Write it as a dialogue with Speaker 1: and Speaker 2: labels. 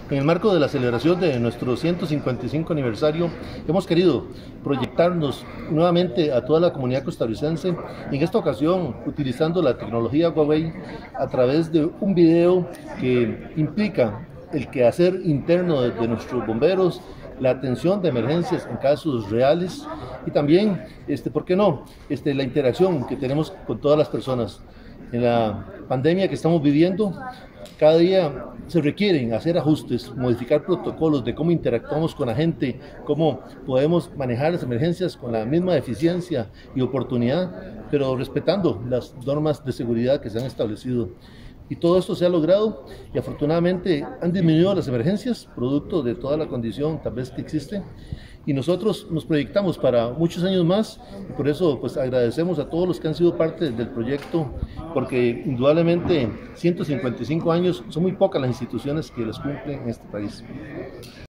Speaker 1: En el marco de la celebración de nuestro 155 aniversario, hemos querido proyectarnos nuevamente a toda la comunidad costarricense, en esta ocasión utilizando la tecnología Huawei a través de un video que implica el quehacer interno de nuestros bomberos, la atención de emergencias en casos reales y también, ¿por qué no?, la interacción que tenemos con todas las personas. En la pandemia que estamos viviendo, cada día se requieren hacer ajustes, modificar protocolos de cómo interactuamos con la gente, cómo podemos manejar las emergencias con la misma eficiencia y oportunidad, pero respetando las normas de seguridad que se han establecido. Y todo esto se ha logrado y afortunadamente han disminuido las emergencias, producto de toda la condición tal vez que existe. Y nosotros nos proyectamos para muchos años más y por eso pues agradecemos a todos los que han sido parte del proyecto, porque indudablemente 155 años son muy pocas las instituciones que les cumplen en este país.